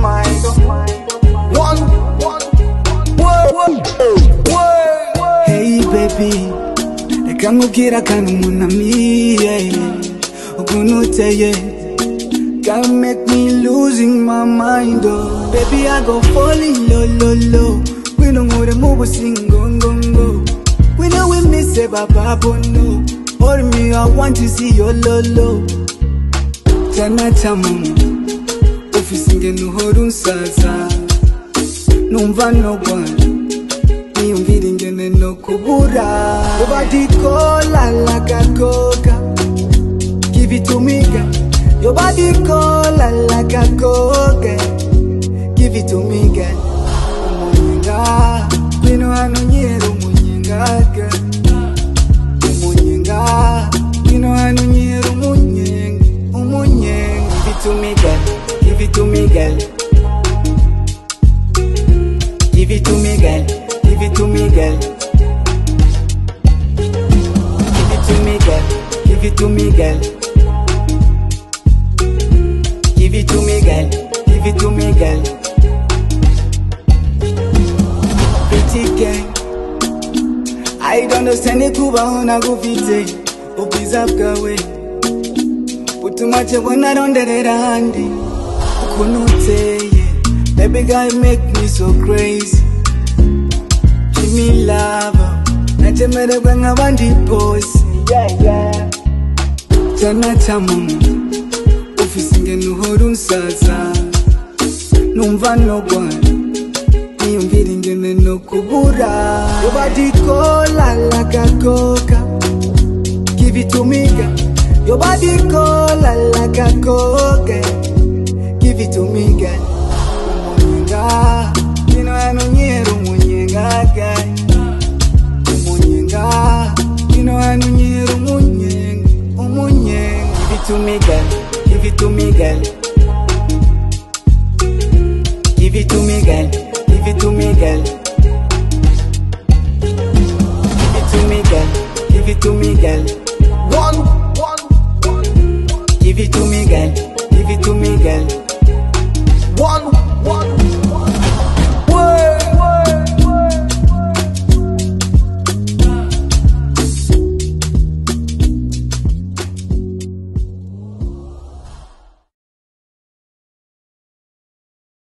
Hey baby, ekangukira kanu munami, ukunuteye, can't make me losing my mind, oh. Baby, I go falling low. We don't know the move, sing go. We know we miss a papa, no. Hold me, I want to see your lolo. Jana chamu, ofisinge nuhorun sasa. Numva no one, niyumvira ingene no kubura. Nobody call like a coca. Give it to me, girl. Your body call like a coke. Give it to me, girl. Umunyenga, wino hano nyero umunyenga, girl. Umunyenga, wino hano nyero umunyenga. Give it to me, girl. Give it to me, girl. Give it to me, girl. Give it to me, girl. Give it to me, girl. Give it to me, girl. Give it to me, girl. Give it to me, girl. Pretty girl, I don't understand it. Kuba hona go fite, opiza kawe. Put too much when I don't get it handy. Ukunute, baby girl make me so crazy. Give me love, nachemere kwenga bandi boss. Yeah. Jana chamu. Ofisinge nuhorun sasa. Numva no one, niyumvira ingene no kubura. Your body call like a coca. Give it to me, girl. Your body call like a coca. Give it to me, girl. Umunyenga, wino hano nyero umunyenga, girl. Umunyenga, wino hano nyero umunyenga. Give it to me, girl. Give it to me, girl. Give it to me, girl. Give it to me, girl. Give it to me, girl. Give it to me, girl. One. Give it to me, girl. Give it to me, girl.